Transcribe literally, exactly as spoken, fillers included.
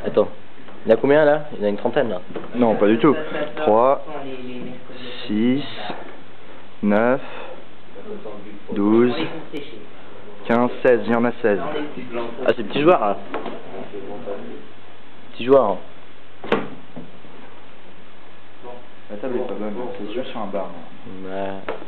Attends, il y en a combien là? Il y en a une trentaine là. Non, pas du tout. trois, six, neuf, douze, quinze, seize, il y en a seize. Ah, c'est petits joueurs là. Petits joueurs. Hein. La table est pas bonne, c'est juste sur un bar. Ouais.